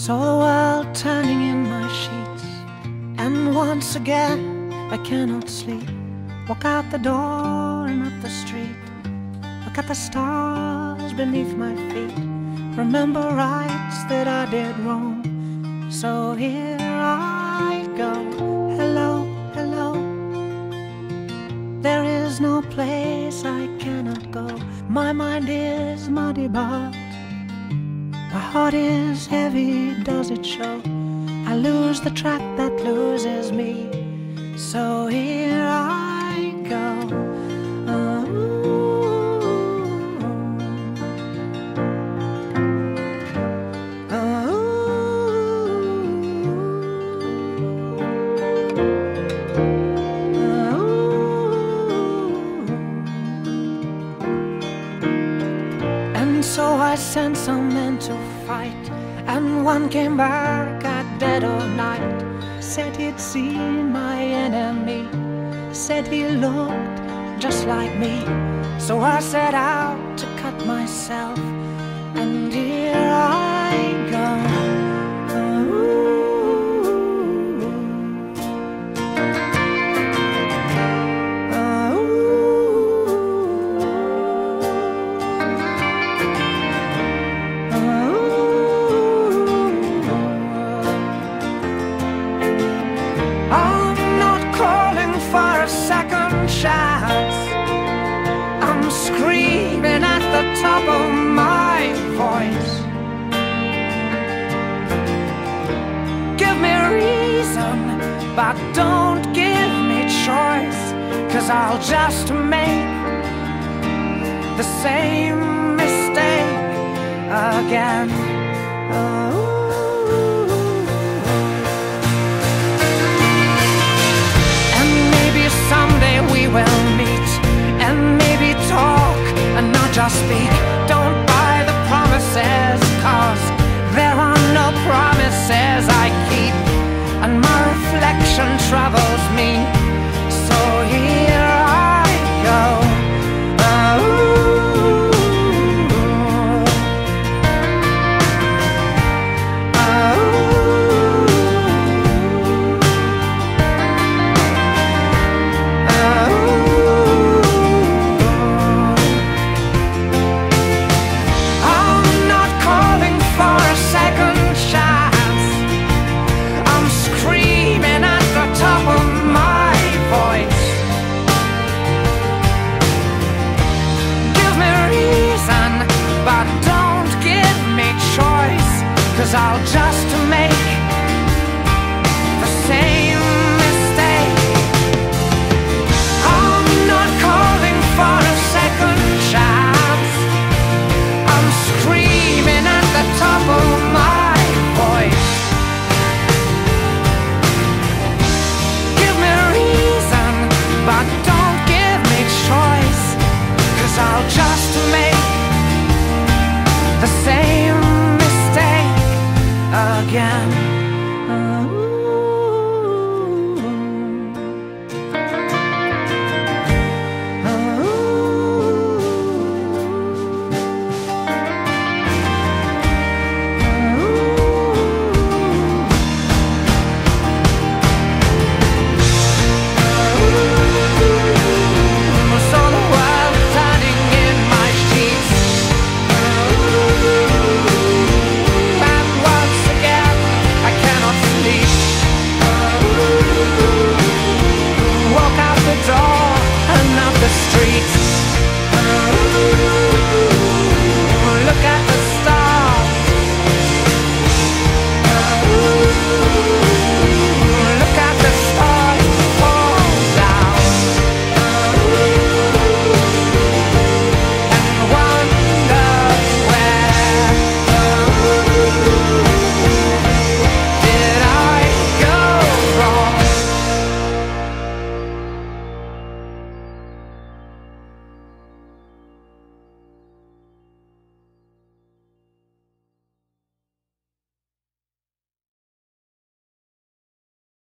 Saw the world turning in my sheets, and once again I cannot sleep. Walk out the door and up the street, look at the stars beneath my feet, remember rights that I did wrong. So here I go. Hello, hello. There is no place I cannot go. My mind is muddy, but my heart is heavy, does it show? I lose the track that loses me. So here I go. And so I sent some men to fight, and one came back at dead of night. Said he'd seen my enemy, said he looked just like me. So I set out to cut myself, and here I go. Second chance, I'm screaming at the top of my voice. Give me reason, but don't give me choice, 'cause I'll just make the same mistake again. Oh.